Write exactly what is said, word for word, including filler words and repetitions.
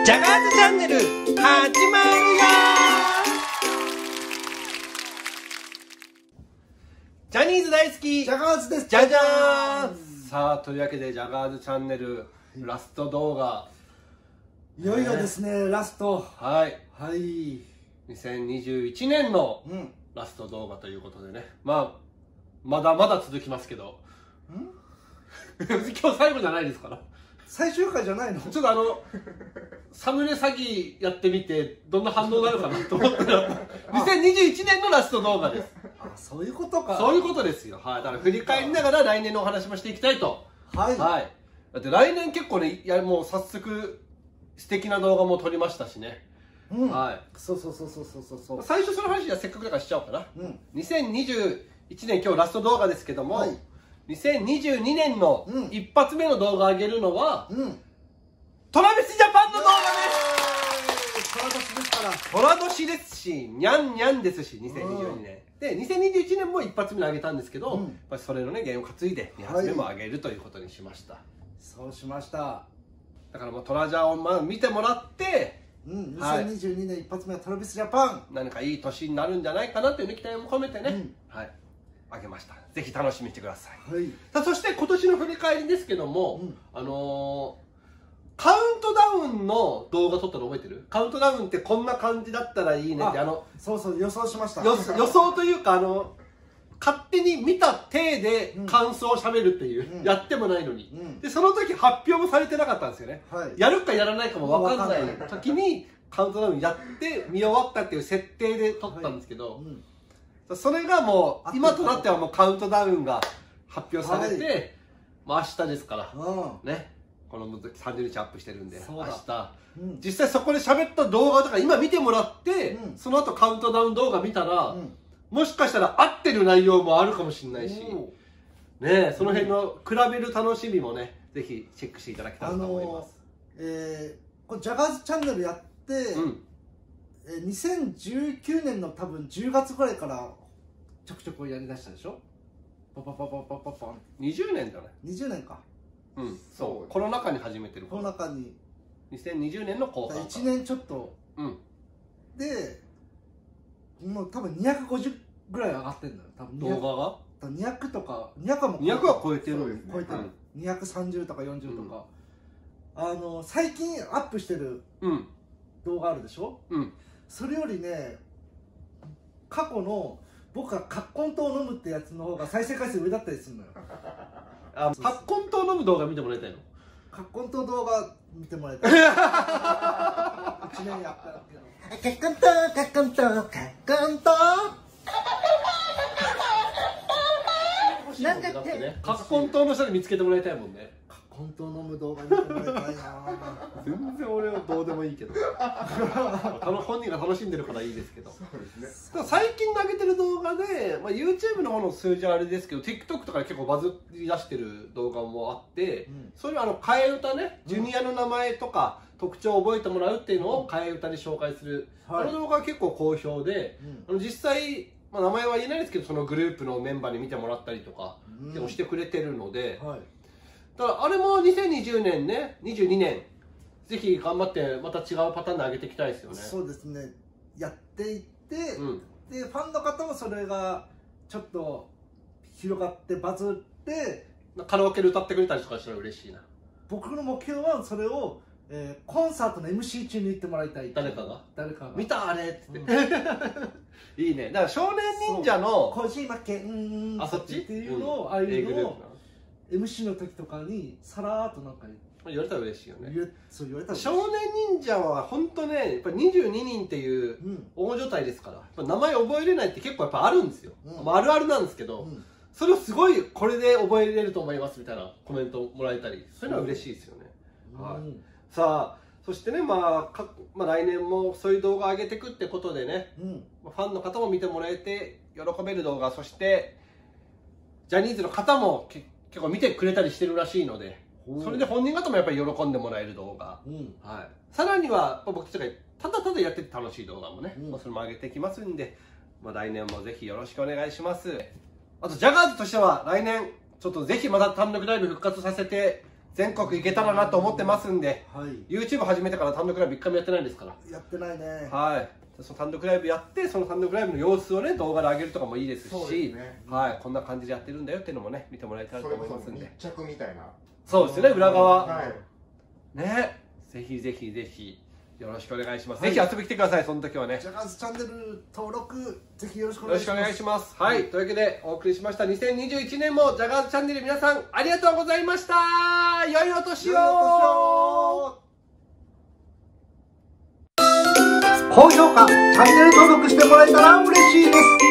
ジャガーズチャンネル始まるよ。ジャニーズ大好きジャガーズです。 じゃじゃーん。さあ、というわけでジャガーズチャンネルラスト動画、 いよいよですね、ラスト。 はいはい。 にせんにじゅういちねんのうん。 ラスト動画ということでね、まあまだまだ続きますけど、 ん今日最後じゃないですから。 最終回じゃないの？ ちょっとあのサムネ詐欺やってみてどんな反応になるかなと思ったらにせんにじゅういちねんのラスト動画です。 あ、そういうことか。 そういうことですよ。はい。だから振り返りながら来年のお話もしていきたいと。 はい。 はい。だって来年結構ね、いやもう早速素敵な動画も撮りましたしね。 うん。 はい。 そうそうそうそうそうそうそう。 最初その話はせっかくだからしちゃおうかな。 うん。 にせんにじゅういちねん今日ラスト動画ですけども、 はい、 にせんにじゅうにねんの一発目の動画を上げるのは、 うん。 トラビスジャパンの動画です。 トラ年ですから。 トラ年ですし、にゃんにゃんですし、にせんにじゅうにねん。で、にせんにじゅういちねんも一発目に上げたんですけど、うん、やっぱりそれのね、原因を担いでに発目も上げるということにしました。はい、 そうしました。 だからもうトラジャーをまあ見てもらって、 うん、にせんにじゅうにねん一発目はトラビスジャパン。 何かいい年になるんじゃないかなという、ね、期待も込めてね、うん、はい、上げました。ぜひ楽しみにしてください。はい、さあそして今年の振り返りですけども、うん、あのー、カウントダウンの動画撮ったの覚えてる？カウントダウンってこんな感じだったらいいねって、あのそうそう予想しました。 予想というか、あの勝手に見た体で感想をしゃべるっていう、うん、やってもないのに、うん、でその時発表もされてなかったんですよね、はい、やるかやらないかも分かんない時にカウントダウンやって見終わったっていう設定で撮ったんですけど、はい、うん、それがもう今となってはもうカウントダウンが発表されて、はい、まあ明日ですから、うん、ね、このさんじゅうにちアップしてるんで明日、うん、実際そこで喋った動画とか今見てもらって、うん、その後カウントダウン動画見たら、うん、もしかしたら合ってる内容もあるかもしれないし、ね、その辺の比べる楽しみもね、ぜひチェックしていただきたいと思います。 あのー、えー、これジャガーズチャンネルやって、うん、えー、にせんじゅうきゅうねんの多分じゅうがつぐらいからちょくちょくやりだしたでしょ。パパパパパパパンにじゅうねんじゃない？ にじゅうねんか。 うん、そう、コロナ禍に始めてる。 コロナ禍ににせんにじゅうねんの後半いちねんちょっと、うん、でもう多分にひゃくごじゅうぐらい上がってんだよ多分。 動画がにひゃくとかにひゃくもにひゃくは超えてる、ね、 超えてる、うん、にひゃくさんじゅうとかよんじゅうとか、うん、あの最近アップしてる動画あるでしょ、うん、それよりね過去の僕がカッコン糖を飲むってやつの方が再生回数上だったりするのよ。 あ、カッコン糖飲む動画見てもらいたいの？ カッコン糖動画見てもらいたい。いちねんやったけど。カッコン糖、カッコン糖、カッコン糖。 なんかね、カッコン糖の下で見つけてもらいたいもんね。 カッコン糖飲む動画見てもらいたいな。 全然俺はどうでもいいけど。本人が楽しんでるからいいですけど。そうですね。最近上げてる動画で、まあ、YouTube の方の数字はあれですけど、TikTok とかで結構バズり出してる動画もあって、うん、それはあの替え歌ね、ジュニアの名前とか特徴を覚えてもらうっていうのを替え歌で紹介する、はい、あの動画は結構好評で、うん、あの実際、まあ、名前は言えないですけど、そのグループのメンバーに見てもらったりとか、うん、でもしてくれてるので、はい、だからあれもにせんにじゅうねんね、にじゅうにねん、ぜひ頑張ってまた違うパターンで上げていきたいですよね。 そうですね。やっていって、うん、でファンの方もそれがちょっと広がってバズってカラオケで歌ってくれたりとかしたら嬉しいな。 僕の目標はそれを、えー、コンサートの エムシー 中に言ってもらいたい。 誰かが誰かが見たあれって言って、うん、いいね。だから少年忍者の小島健あそっちっていうのを、うん、ああいうのを エムシー の時とかにさらーっとなんか言われたら嬉しいよね。 そう言われたら少年忍者は本当ね、やっぱにじゅうににんっていう大所帯ですから、うん、名前覚えれないって結構やっぱあるんですよ、うん、まあ、あるあるなんですけど、うん、それをすごいこれで覚えれると思いますみたいなコメントもらえたり、そういうのは嬉しいですよね、うん、はい、さあそしてね、まあかまあ、来年もそういう動画上げていくってことでね、うん、ファンの方も見てもらえて喜べる動画、そしてジャニーズの方も結構見てくれたりしてるらしいので、それで本人方もやっぱり喜んでもらえる動画、うん、はい、さらには僕たちがただただやってて楽しい動画もね、うん、それも上げていきますんで、まあ、来年もぜひよろしくお願いします。あとジャガーズとしては来年ちょっとぜひまた単独ライブ復活させて全国行けたらなと思ってますんで、はい、YouTube 始めてから単独ライブいっかいもやってないですから。 やってないね。 はい。その単独ライブやって、その単独ライブの様子をね、動画で上げるとかもいいですし、ね、はい、こんな感じでやってるんだよっていうのもね、見てもらえたらと思いますんで。 密着みたいな。 そうですよね、裏側。はい、ね、ぜひぜひぜひ。よろしくお願いします。はい、ぜひ遊びに来てください。その時はね。 ジャガーズチャンネル登録ぜひよろしくお願いします。よろしくお願いします。はい、というわけでお送りしました。にせんにじゅういちねんもジャガーズチャンネル皆さんありがとうございました。良いお年を。高評価、チャンネル登録してもらえたら嬉しいです。